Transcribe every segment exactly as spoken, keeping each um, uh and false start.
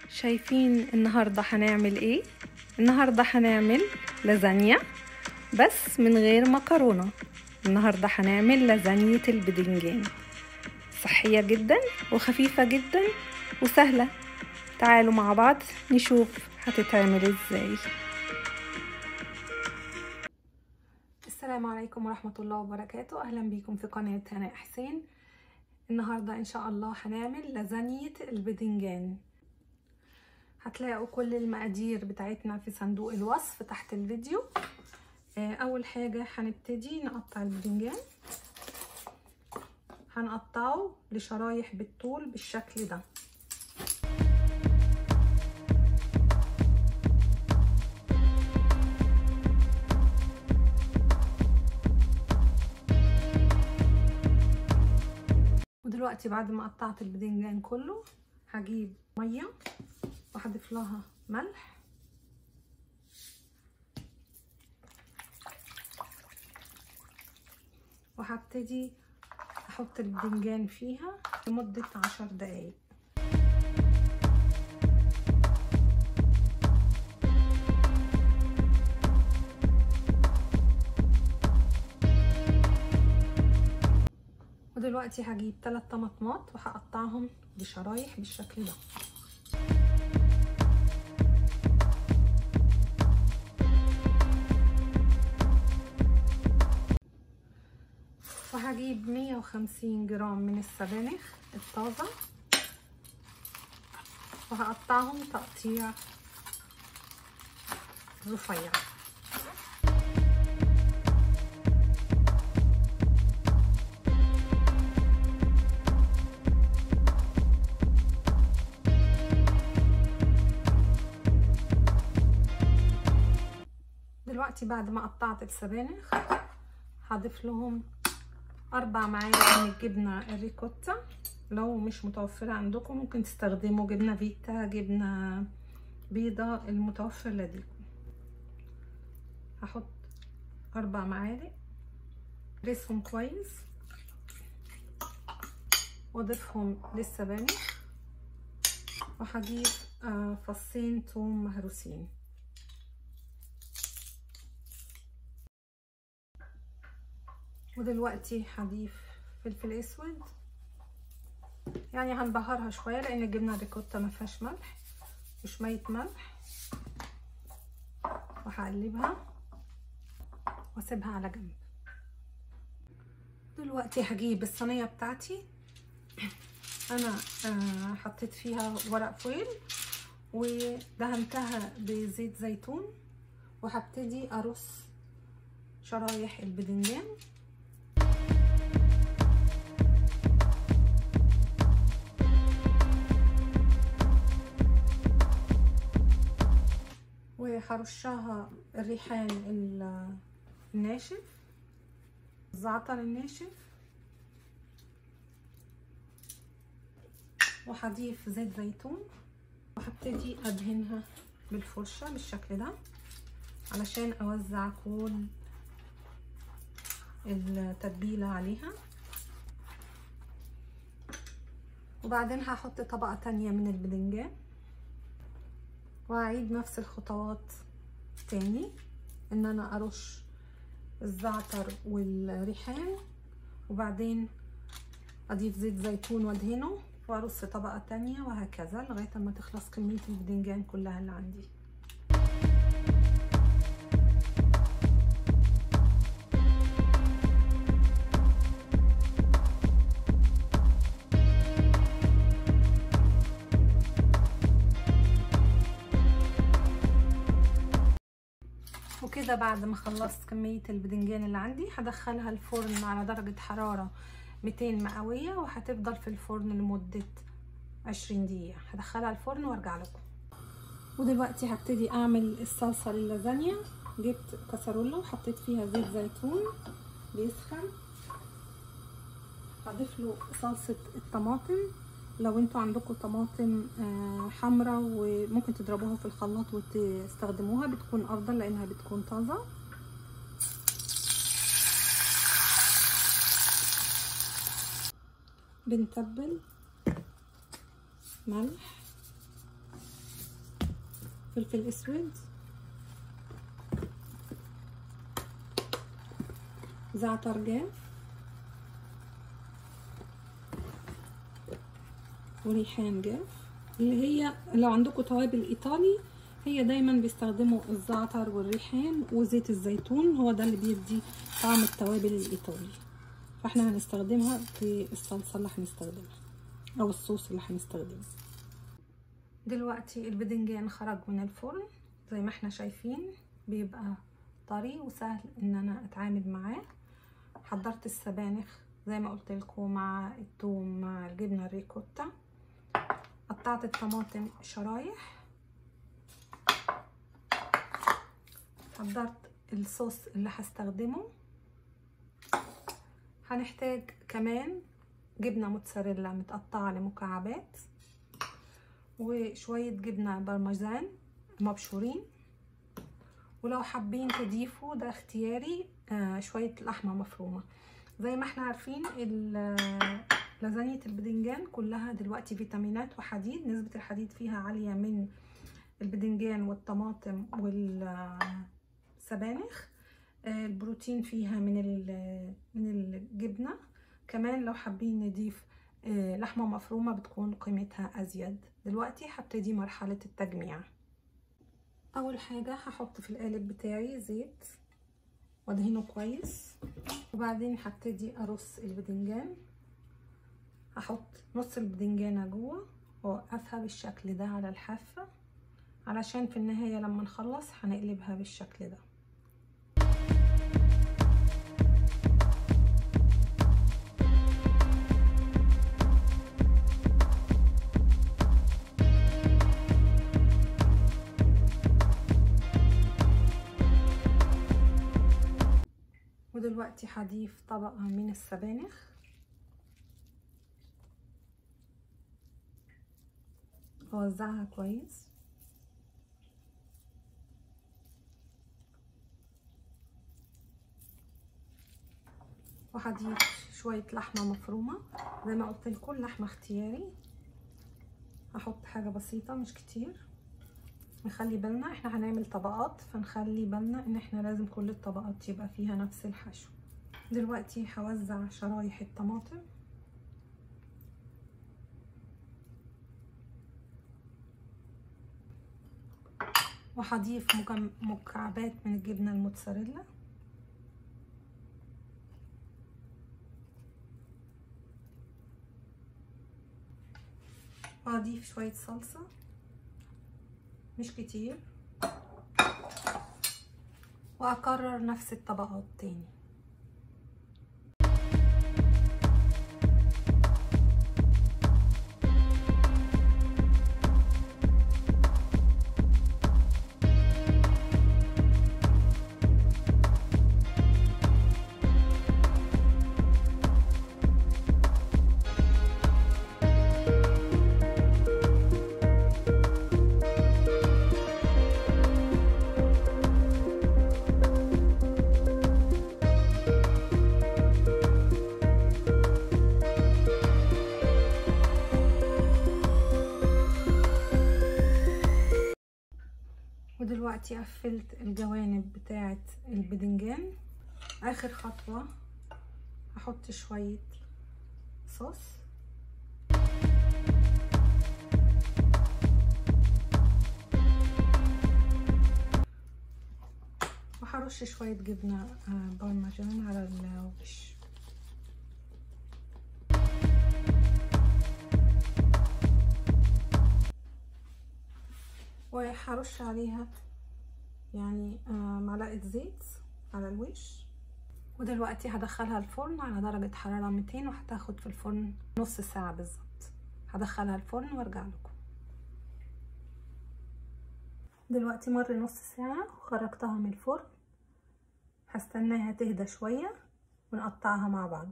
شايفين النهاردة هنعمل ايه؟ النهاردة هنعمل لازانيا بس من غير مكرونة. النهاردة هنعمل لازانية البدنجان، صحية جدا وخفيفة جدا وسهلة. تعالوا مع بعض نشوف هتتعمل ازاي. السلام عليكم ورحمة الله وبركاته، اهلا بيكم في قناة هناء حسين. النهاردة ان شاء الله هنعمل لازانية البدنجان. هتلاقوا كل المقادير بتاعتنا في صندوق الوصف تحت الفيديو. اول حاجة هنبتدي نقطع البدنجان، هنقطعه لشرايح بالطول بالشكل ده. ودلوقتي بعد ما قطعت البدنجان كله هجيب ميه وهضيف لها ملح وهبتدي احط البدنجان فيها لمدة عشر دقايق. ودلوقتي هجيب ثلاث طماطمات وهقطعهم بشرايح بالشكل ده. وهجيب مية وخمسين جرام من السبانخ الطازة وهقطعهم تقطيع رفيع. دلوقتي بعد ما قطعت السبانخ هضيف لهم اربع معالق من الجبنه الريكوتا. لو مش متوفره عندكم ممكن تستخدموا جبنه فيتا، جبنه بيضه، المتوفر لديكم. هحط اربع معالق، رسهم كويس واضيفهم للسبانخ. وهجيب فصين توم مهروسين. ودلوقتي هضيف فلفل اسود، يعني هنبهرها شويه لان الجبنه الريكوتا ما فيهاش ملح، وشويه ملح، وهقلبها واسيبها على جنب. دلوقتي هجيب الصينيه بتاعتي، انا آه حطيت فيها ورق فويل ودهنتها بزيت زيتون، وهبتدي ارص شرايح البدنجان. وهرشها الريحان الناشف، الزعتر الناشف، وهضيف زيت زيتون، وهبتدي ادهنها بالفرشة بالشكل ده علشان اوزع كل التتبيلة عليها. وبعدين هحط طبقة تانية من البدنجان وهعيد نفس الخطوات تاني، ان انا ارش الزعتر والريحان وبعدين اضيف زيت زيتون وادهنه وارص طبقة تانية، وهكذا لغاية ما تخلص كمية البدنجان كلها اللي عندي. وكده بعد ما خلصت كمية البدنجان اللي عندي هدخلها الفرن على درجة حرارة مئتين مئوية، وهتفضل في الفرن لمدة عشرين دقيقة. هدخلها الفرن وارجع لكم. ودلوقتي هبتدي اعمل الصلصة للازانيا. جبت كسرولة وحطيت فيها زيت زيتون بيسخن، هضيف له صلصة الطماطم. لو انتوا عندكم طماطم حمراء وممكن تضربوها في الخلاط وتستخدموها بتكون افضل لانها بتكون طازة. بنتبل ملح فلفل اسود، زعتر جاف، وريحان جاف. اللي هي لو عندكم توابل ايطالي هي دايما بيستخدموا الزعتر والريحان وزيت الزيتون، هو ده اللي بيدي طعم التوابل الايطالي، فاحنا هنستخدمها في الصلصه اللي هنستخدمها او الصوص اللي هنستخدمه. دلوقتي البدنجان خرج من الفرن زي ما احنا شايفين، بيبقى طري وسهل ان انا اتعامل معاه. حضرت السبانخ زي ما قلت لكم مع الثوم مع الجبنه الريكوتا. قطعت الطماطم شرايح. حضرت الصوص اللي هستخدمه. هنحتاج كمان جبنه موتزاريلا متقطعه لمكعبات، وشويه جبنه بارميزان مبشورين، ولو حابين تضيفوا ده اختياري آه شويه لحمه مفرومه. زي ما احنا عارفين لازانية البدنجان كلها دلوقتي فيتامينات وحديد، نسبة الحديد فيها عالية من البدنجان والطماطم والسبانخ. البروتين فيها من من الجبنة. كمان لو حابين نضيف لحمة مفرومة بتكون قيمتها أزيد. دلوقتي هبتدي مرحلة التجميع. أول حاجة هحط في القالب بتاعي زيت وادهنه كويس، وبعدين هبتدي أرص البدنجان. هحط نص البدنجانة جوه واوقفها بالشكل ده على الحافة، علشان في النهاية لما نخلص هنقلبها بالشكل ده. ودلوقتي هضيف طبقة من السبانخ اوزعها كويس، وهضيف شويه لحمه مفرومه. زي ما قلت لكم اللحمه اختياري، هحط حاجه بسيطه مش كتير. نخلي بالنا احنا هنعمل طبقات، فنخلي بالنا ان احنا لازم كل الطبقات يبقى فيها نفس الحشو. دلوقتي هوزع شرايح الطماطم، وهضيف مكعبات من الجبنه الموتزاريلا، وهضيف شويه صلصه مش كتير، واكرر نفس الطبقات تاني. ودلوقتي قفلت الجوانب بتاعه البدنجان. اخر خطوه هحط شويه صوص، وهرش شويه جبنه بارميجان على الوش، وهرش عليها يعني معلقه زيت على الوش. ودلوقتي هدخلها الفرن على درجه حراره مئتين، وهتاخد في الفرن نص ساعه بالظبط. هدخلها الفرن وارجع لكم. دلوقتي مر نص ساعه وخرجتها من الفرن، هستناها تهدى شويه ونقطعها مع بعض.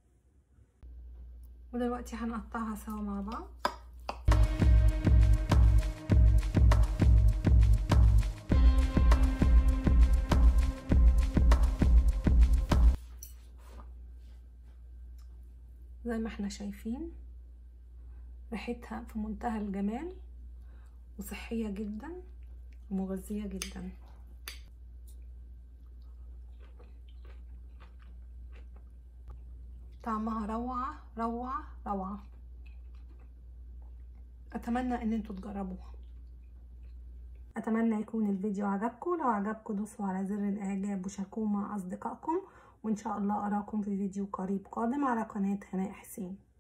ودلوقتي هنقطعها سوا مع بعض. زي ما احنا شايفين ريحتها في منتهى الجمال وصحية جدا، ومغذية جدا. طعمها روعة روعة روعة. اتمنى ان انتوا تجربوها. اتمنى يكون الفيديو عجبكم. لو عجبكم دوسوا على زر الاعجاب وشاركوه مع اصدقائكم، وان شاء الله اراكم في فيديو قريب قادم على قناة هناء حسين.